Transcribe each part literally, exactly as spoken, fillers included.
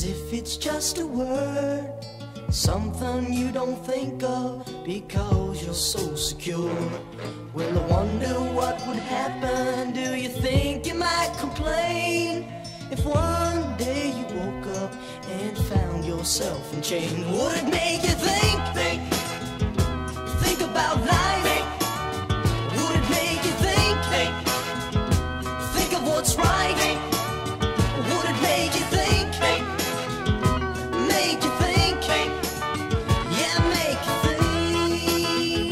if it's just a word, something you don't think of because you're so secure. Well, I wonder what would happen. Do you think you might complain if one day you woke up and found yourself in chains? Would it make you think, think, think about life? Think. Would it make you think, think, think of what's right? Think. Would it make you think, think, make you think, think, yeah, make you think?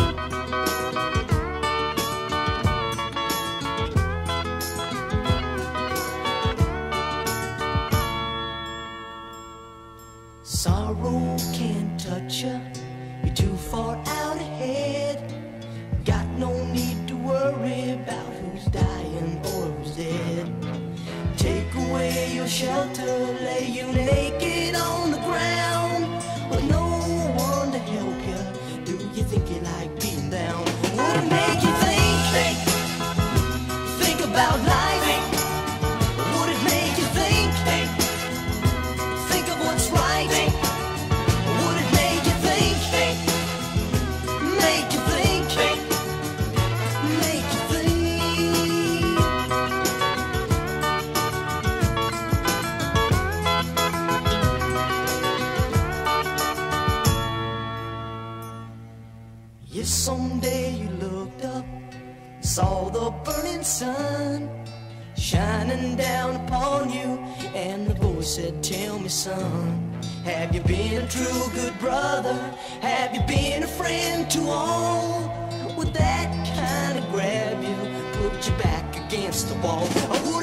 Sorrow can't touch you, you're too far out ahead. Got no need to worry about who's dying or who's dead. Take away your shelter, lay you naked on the ground with no one to help you. Do you think you like being down? Would it make you think, think, think about life? Think. Would it make you think, think, think of what's right? Think. Would it make you think, think, make you think, think, make you think? Yes, someday you looked up, saw the burning sun shining down upon you, and the voice said, tell me, son, have you been a true good brother? Have you been a friend to all? Would that kind of grab you, put you back against the wall? Or would